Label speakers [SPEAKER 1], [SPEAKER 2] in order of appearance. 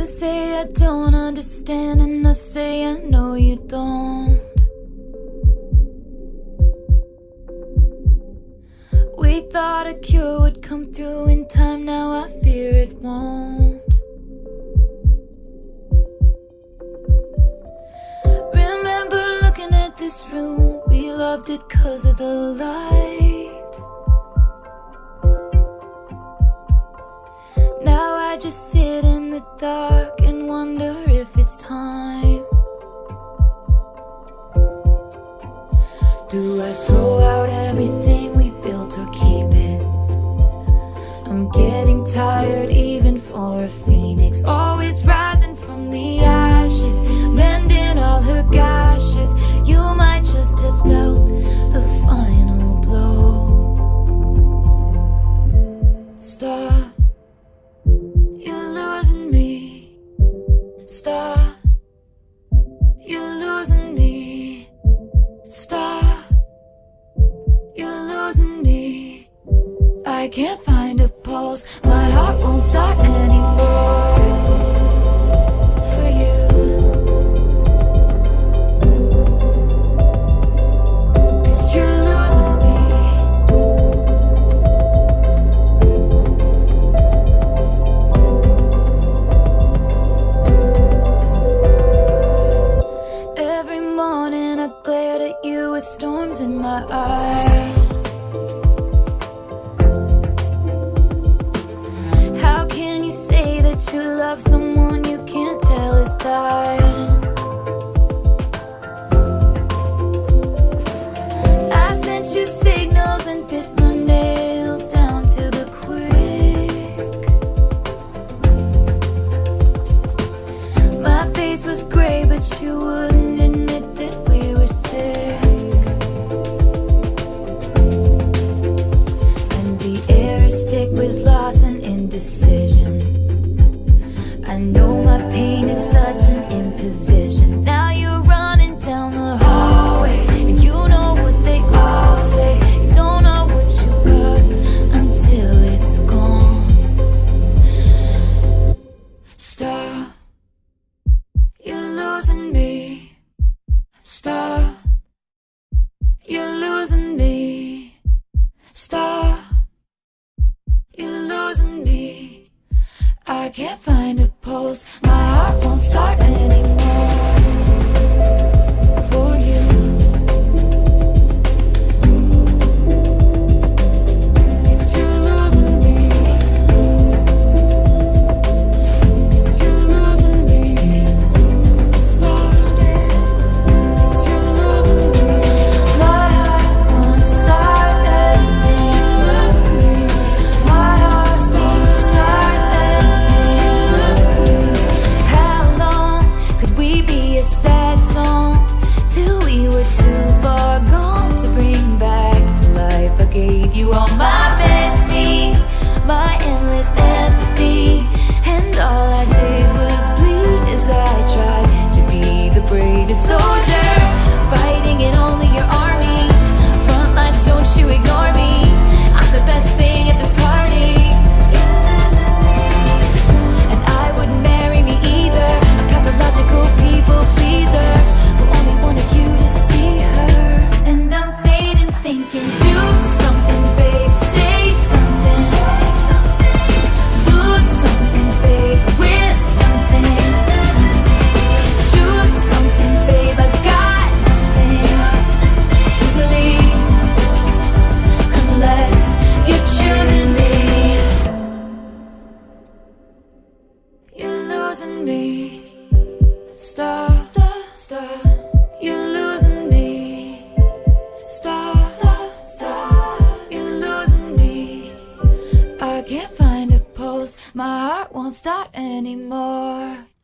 [SPEAKER 1] You say I don't understand, and I say I know you don't. We thought a cure would come through in time, now I fear it won't. Remember looking at this room, we loved it 'cause of the light. Now I just sit in the dark and wonder if it's time. Do I throw out everything we built or keep it? I'm getting tired even for a phoenix, always rising from the ashes, mending all her gashes. You might just have dealt the final blow. Stop, you're losing me. Stop, you're losing me. Stop, you're losing me. I can't find a pulse, my heart won't start anymore for you. 'Cause you're losing me. Every morning I glared at you with storms in my eyes. How can you say that you love someone you can't tell is dying? I sent you signals and bit my nails down to the quick. My face was gray, but you wouldn't admit that we were sick. And the air is thick with loss and indecision. I know my pain is such an imposition. Now you're running down the hallway, and you know what they all say. You don't know what you got until it's gone. Stop, you're losing me. Stop, you're losing me. Stop, you're losing me. I can't find a pulse, my heart won't start anymore for you. 'Cause you're losing me. 'Cause you're losing me. Stop, 'cause you're losing me. My heart won't start anymore. 'Cause you're losing me. My heart won't start anymore. How long could we be a sad song till we were too far gone to bring back to life? I gave you all my best me's, my endless empathy, and all I did was bleed as I tried to be the bravest soldier, fighting in only your army. Front lines, don't you ignore me. I'm the best thing at this party. And I wouldn't marry me either, a pathological people pleaser who only wanted you to see her. And I'm fading thinking, do something, babe, say something. Lose something, babe, risk something. Choose something, babe, I got nothing to believe unless you're choosing me. You're losing me. Stop, stop, stop. You're losing me. Stop, stop, stop. You're losing me. I can't find a pulse, my heart won't start anymore.